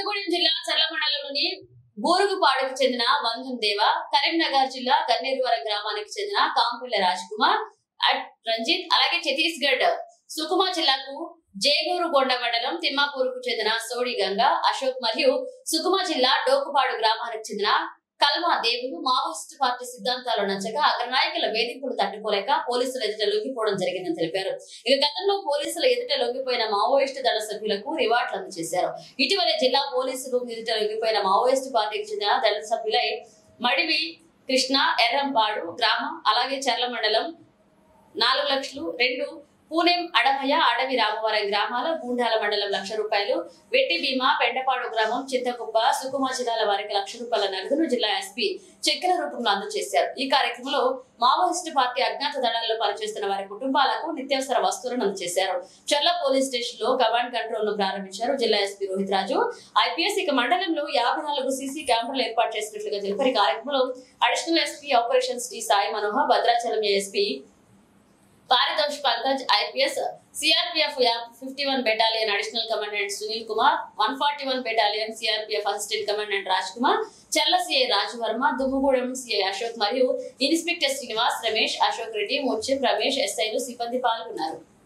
కొత్తగూడెం జిల్లా చర్ల మండలంలోని బూరుగుపాడుకు చెందిన వంజం దేవ, కరీంనగర్ జిల్లా గన్నేరువరం గ్రామానికి చెందిన కాంపిల్ల రాజ్ కుమార్, రంజిత్, అలాగే ఛత్తీస్గఢ్ సుకుమా జిల్లాకు జేగూరుగొండ మండలం తిమ్మాపూర్కు చెందిన సోడి గంగా, అశోక్ మరియు సుకుమా జిల్లా డోకుపాడు గ్రామానికి చెందిన కల్మా దేవులు మావోయిస్టు పార్టీ సిద్ధాంతాలు నచ్చక అగ్రనాయకుల వేధింపులు తట్టుకోలేక పోలీసుల ఎదుట లొంగిపోవడం జరిగిందని తెలిపారు. ఇక గతంలో పోలీసుల ఎదుట లొంగిపోయిన మావోయిస్టు దళ సభ్యులకు రివార్డులు అందజేశారు. ఇటీవలే జిల్లా పోలీసులు ఎదుట లొంగిపోయిన మావోయిస్టు పార్టీకి చెందిన దళ సభ్యులై మడివి కృష్ణ, ఎర్రంపాడు గ్రామం, అలాగే చర్ల మండలం 4 లక్షలు, 2 పూణెం అడమయ్య, అడవి రామవరం గ్రామాల గూండాల మండలం ₹1,00,000, వెట్టి భీమా, పెండపాడు గ్రామం, చింతకుప్ప, సుకుమా జిల్లాల వారికి ₹1,00,000 నగదును జిల్లా ఎస్పీ చెక్కుల రూపంలో అందజేశారు. ఈ కార్యక్రమంలో మావోయిస్టు పార్టీ అజ్ఞాత దళాల్లో పనిచేస్తున్న వారి కుటుంబాలకు నిత్యావసర వస్తువులను అందజేశారు. చర్ల పోలీస్ స్టేషన్ లో కమాండ్ కంట్రోల్ ను ప్రారంభించారు జిల్లా ఎస్పీ రోహిత్ రాజు, ఐపీఎస్. ఇక మండలంలో 54 సీసీ కెమెరాలు ఏర్పాటు చేసినట్లుగా తెలిపారు. ఈ కార్యక్రమంలో additional SP operations T Sai Manohar, Bhadrachalam SP Paritosh Pankaj, IPS, CRPF 51 battalion additional commandant Sunil Kumar, 141 battalion CRPF assistant commandant Raj Kumar, Charla CI Rajavarma, Dummugudem CI Ashok మరియు ఇన్స్పెక్టర్ శ్రీనివాస్, రమేష్, అశోక్ రెడ్డి, ముత్యం, రమేష్, ఎస్ఐలు సిబ్బంది పాల్గొన్నారు.